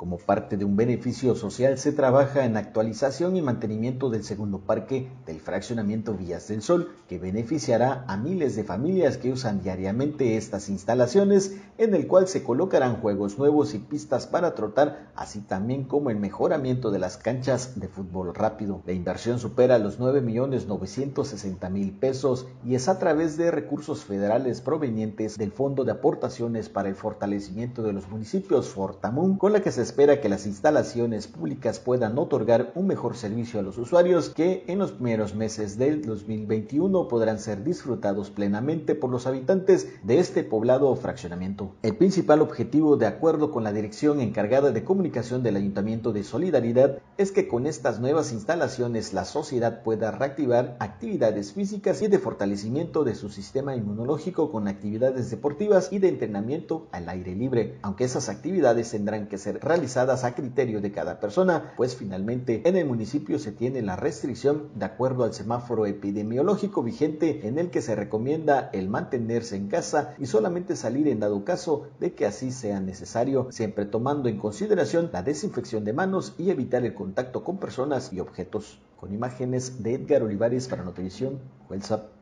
Como parte de un beneficio social, se trabaja en actualización y mantenimiento del segundo parque del fraccionamiento Villas del Sol, que beneficiará a miles de familias que usan diariamente estas instalaciones, en el cual se colocarán juegos nuevos y pistas para trotar, así también como el mejoramiento de las canchas de fútbol rápido. La inversión supera los 9.960.000 pesos y es a través de recursos federales provenientes del Fondo de Aportaciones para el Fortalecimiento de los Municipios Fortamun, con la que se espera que las instalaciones públicas puedan otorgar un mejor servicio a los usuarios, que en los primeros meses del 2021 podrán ser disfrutados plenamente por los habitantes de este poblado o fraccionamiento. El principal objetivo, de acuerdo con la dirección encargada de comunicación del Ayuntamiento de Solidaridad, es que con estas nuevas instalaciones la sociedad pueda reactivar actividades físicas y de fortalecimiento de su sistema inmunológico con actividades deportivas y de entrenamiento al aire libre, aunque esas actividades tendrán que ser realizadas a criterio de cada persona, pues finalmente en el municipio se tiene la restricción de acuerdo al semáforo epidemiológico vigente, en el que se recomienda el mantenerse en casa y solamente salir en dado caso de que así sea necesario, siempre tomando en consideración la desinfección de manos y evitar el contacto con personas y objetos. Con imágenes de Edgar Olivares para Notivisión, WhatsApp.